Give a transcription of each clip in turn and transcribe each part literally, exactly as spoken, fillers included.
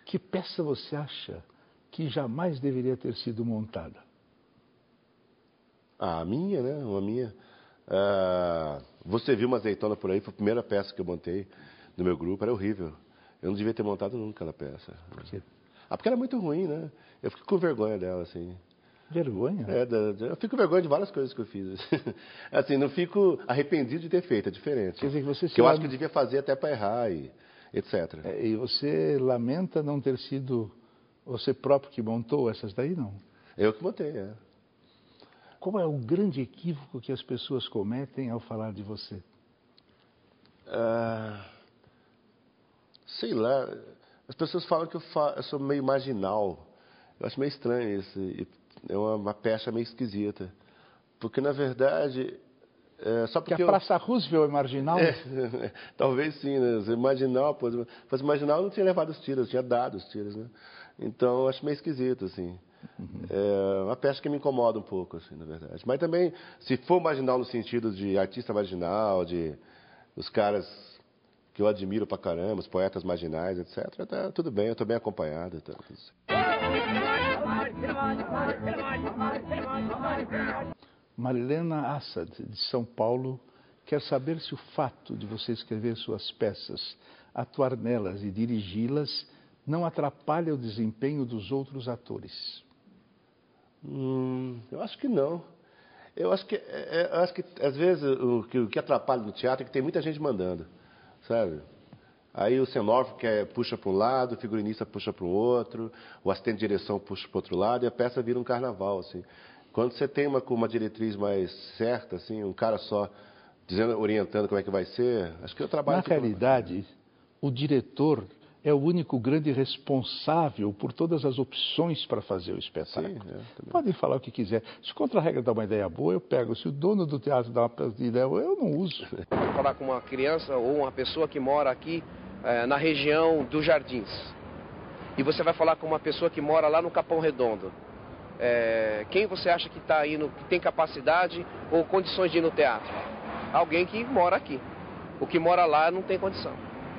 Que peça você acha que jamais deveria ter sido montada? Ah, a minha, né? Uma minha. Ah, Você Viu uma Azeitona por Aí, foi a primeira peça que eu montei no meu grupo, era horrível. Eu não devia ter montado nunca aquela peça. Por quê? Ah, porque era muito ruim, né? Eu fico com vergonha dela, assim. Vergonha? É, da- da- eu fico com vergonha de várias coisas que eu fiz. Assim, não fico arrependido de ter feito, é diferente. Quer dizer que você se Que eu acho lame- que eu devia fazer até para errar e etcétera. É, e você lamenta não ter sido você próprio que montou essas daí, não? Eu que montei, é. Qual é o grande equívoco que as pessoas cometem ao falar de você? Ah, sei lá, as pessoas falam que eu, fa- eu sou meio marginal. Eu acho meio estranho isso. e É uma, uma pecha meio esquisita. Porque, na verdade, é, só Que porque a eu... Praça Roosevelt é marginal? É, talvez sim, né? Se marginal, pô, se fosse marginal, eu não tinha levado os tiros, eu tinha dado os tiros, né? Então, eu acho meio esquisito, assim. Uhum. É uma peça que me incomoda um pouco, assim, na verdade. Mas também, se for marginal no sentido de artista marginal, de os caras que eu admiro pra caramba, os poetas marginais, etcétera, tá tudo bem, eu tô bem acompanhado. Tá tudo certo. Marilena Assad, de São Paulo, quer saber se o fato de você escrever suas peças, atuar nelas e dirigi-las não atrapalha o desempenho dos outros atores. Hum, eu acho que não. Eu acho que, é, é, eu acho que às vezes, o que, o que atrapalha no teatro é que tem muita gente mandando, sabe? Aí o cenógrafo quer, puxa para um lado, o figurinista puxa para o outro, o assistente de direção puxa para o outro lado, e a peça vira um carnaval, assim. Quando você tem uma, uma diretriz mais certa, assim, um cara só dizendo, orientando como é que vai ser, acho que o trabalho... Na fica- realidade, o diretor é o único grande responsável por todas as opções para fazer o espetáculo. Sim, é, também. Podem falar o que quiser. Se contra a regra dá uma ideia boa, eu pego. Se o dono do teatro dá uma ideia boa, eu não uso. Falar com uma criança ou uma pessoa que mora aqui eh, na região dos Jardins. E você vai falar com uma pessoa que mora lá no Capão Redondo. Eh, quem você acha que está indo, que tem capacidade ou condições de ir no teatro? Alguém que mora aqui. O que mora lá não tem condição.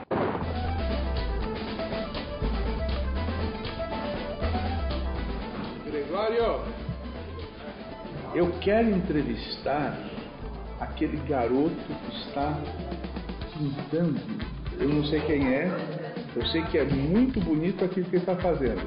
Gregório, eu quero entrevistar aquele garoto que está pintando. Eu não sei quem é, eu sei que é muito bonito aquilo que ele está fazendo.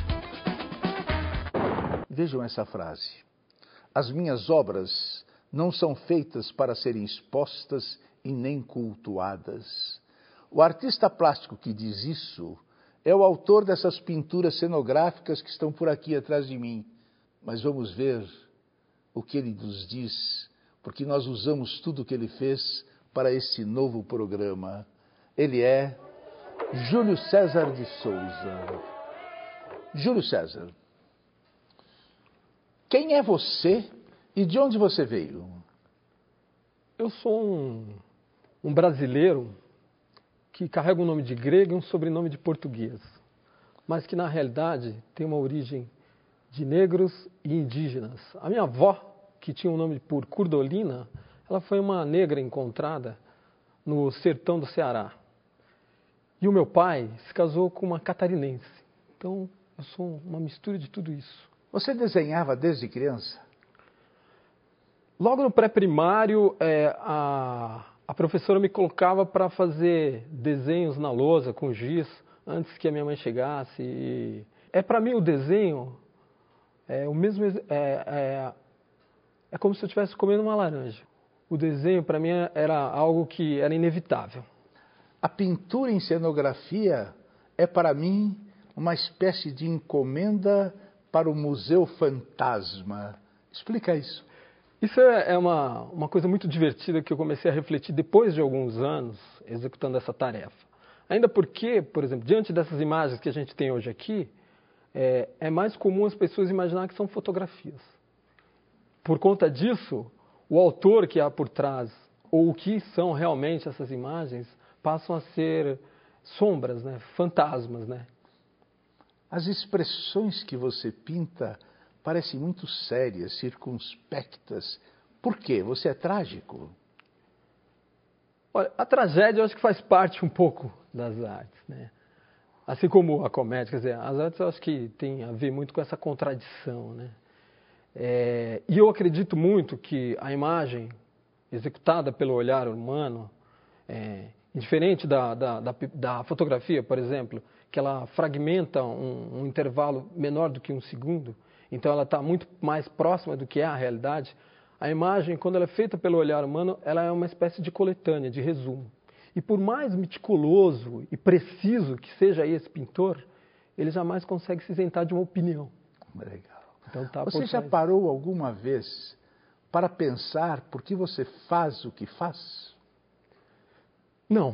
Vejam essa frase. As minhas obras não são feitas para serem expostas e nem cultuadas. O artista plástico que diz isso é o autor dessas pinturas cenográficas que estão por aqui atrás de mim. Mas vamos ver o que ele nos diz, porque nós usamos tudo o que ele fez para esse novo programa. Ele é Júlio César de Souza. Júlio César, quem é você e de onde você veio? Eu sou um, um brasileiro que carrega um nome de grego e um sobrenome de português, mas que na realidade tem uma origem de negros e indígenas. A minha avó, que tinha um nome por Curdolina, ela foi uma negra encontrada no sertão do Ceará. E o meu pai se casou com uma catarinense. Então, eu sou uma mistura de tudo isso. Você desenhava desde criança? Logo no pré-primário, é, a, a professora me colocava para fazer desenhos na lousa com giz, antes que a minha mãe chegasse. E é para mim o desenho é o mesmo é, é, é como se eu estivesse comendo uma laranja. O desenho para mim era algo que era inevitável. A pintura em cenografia é para mim uma espécie de encomenda para o Museu Fantasma. Explica isso. Isso é uma, uma coisa muito divertida que eu comecei a refletir depois de alguns anos executando essa tarefa. Ainda porque, por exemplo, diante dessas imagens que a gente tem hoje aqui, é, é mais comum as pessoas imaginar que são fotografias. Por conta disso, o autor que há por trás, ou o que são realmente essas imagens, passam a ser sombras, né? Fantasmas, né? As expressões que você pinta parecem muito sérias, circunspectas. Por quê? Você é trágico? Olha, a tragédia eu acho que faz parte um pouco das artes, né? Assim como a comédia, quer dizer, as artes eu acho que tem a ver muito com essa contradição, né? É, e eu acredito muito que a imagem executada pelo olhar humano, é, diferente da, da, da, da fotografia, por exemplo, que ela fragmenta um, um intervalo menor do que um segundo, então ela está muito mais próxima do que é a realidade. A imagem, quando ela é feita pelo olhar humano, ela é uma espécie de coletânea, de resumo. E por mais meticuloso e preciso que seja esse pintor, ele jamais consegue se isentar de uma opinião. Legal. Então, tá você já trás. parou alguma vez para pensar por que você faz o que faz? Não.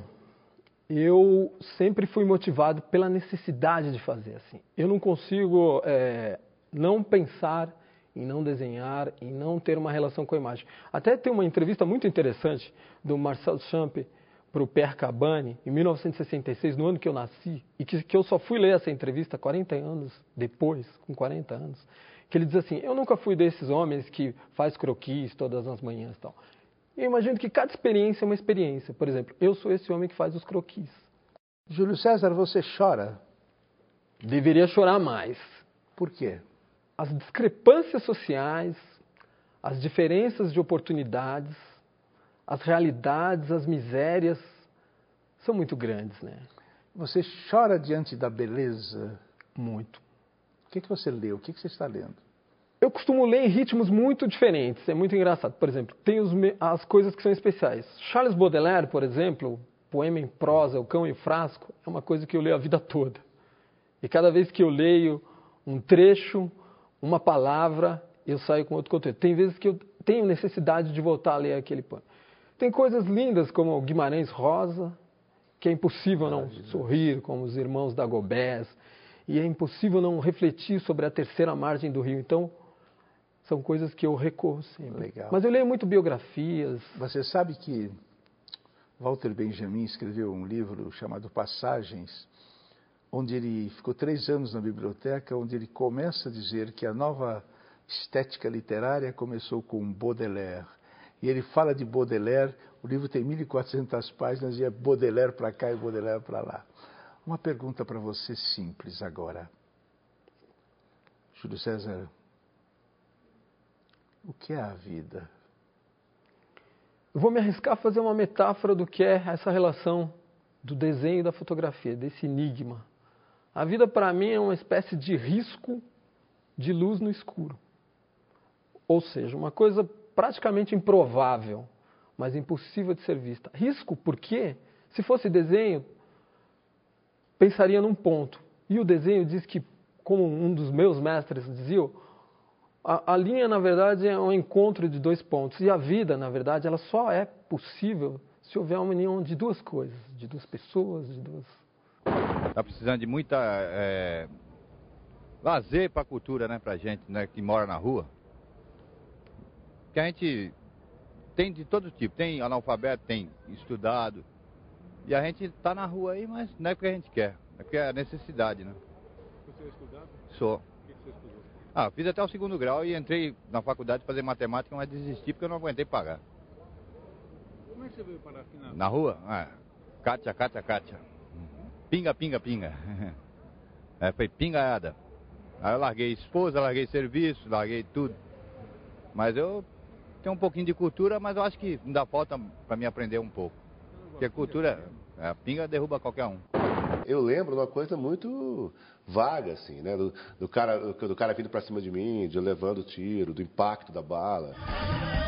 Eu sempre fui motivado pela necessidade de fazer assim. Eu não consigo é, não pensar em não desenhar, em não ter uma relação com a imagem. Até tem uma entrevista muito interessante do Marcel Champ para o Pierre Cabane, em mil novecentos e sessenta e seis, no ano que eu nasci, e que, que eu só fui ler essa entrevista quarenta anos depois, com quarenta anos, que ele diz assim, eu nunca fui desses homens que faz croquis todas as manhãs e tal. Eu imagino que cada experiência é uma experiência. Por exemplo, eu sou esse homem que faz os croquis. Júlio César, você chora? Deveria chorar mais. Por quê? As discrepâncias sociais, as diferenças de oportunidades, as realidades, as misérias, são muito grandes, né? Você chora diante da beleza? Muito. O que, que você leu? O que, que você está lendo? Eu costumo ler em ritmos muito diferentes, é muito engraçado. Por exemplo, tem os, as coisas que são especiais. Charles Baudelaire, por exemplo, poema em prosa, O Cão e o Frasco, é uma coisa que eu leio a vida toda. E cada vez que eu leio um trecho, uma palavra, eu saio com outro conteúdo. Tem vezes que eu tenho necessidade de voltar a ler aquele poema. Tem coisas lindas como Guimarães Rosa, que é impossível não sorrir, como Os Irmãos Dagobés, e é impossível não refletir sobre a terceira margem do rio. Então, são coisas que eu recorro sempre. Legal. Mas eu leio muito biografias. Você sabe que Walter Benjamin escreveu um livro chamado Passagens, onde ele ficou três anos na biblioteca, onde ele começa a dizer que a nova estética literária começou com Baudelaire. E ele fala de Baudelaire, o livro tem mil e quatrocentas páginas e é Baudelaire para cá e Baudelaire para lá. Uma pergunta para você simples agora. Júlio César, o que é a vida? Eu vou me arriscar a fazer uma metáfora do que é essa relação do desenho e da fotografia, desse enigma. A vida, para mim, é uma espécie de risco de luz no escuro. Ou seja, uma coisa praticamente improvável, mas impossível de ser vista. Risco porque, se fosse desenho, pensaria num ponto. E o desenho diz que, como um dos meus mestres dizia, a, a linha, na verdade, é um encontro de dois pontos. E a vida, na verdade, ela só é possível se houver uma união de duas coisas, de duas pessoas, de duas... Está precisando de muita é, lazer para a cultura, né, para a gente, né, que mora na rua. Que a gente tem de todo tipo, tem analfabeto, tem estudado. E a gente está na rua aí, mas não é porque a gente quer, é porque é a necessidade, né? Você é estudado? Sou. O que você estudou? Ah, fiz até o segundo grau e entrei na faculdade fazer matemática, mas desisti porque eu não aguentei pagar. Como é que você veio parar aqui na rua? Na rua? Ah, Kátia, Kátia, Kátia. Pinga, pinga, pinga. É, foi pingaiada. Aí eu larguei esposa, larguei serviço, larguei tudo. Mas eu tenho um pouquinho de cultura, mas eu acho que ainda falta para mim aprender um pouco. Porque a cultura, a pinga derruba qualquer um. Eu lembro de uma coisa muito vaga, assim, né? Do, do, cara, do cara vindo para cima de mim, de eu levando o tiro, do impacto da bala.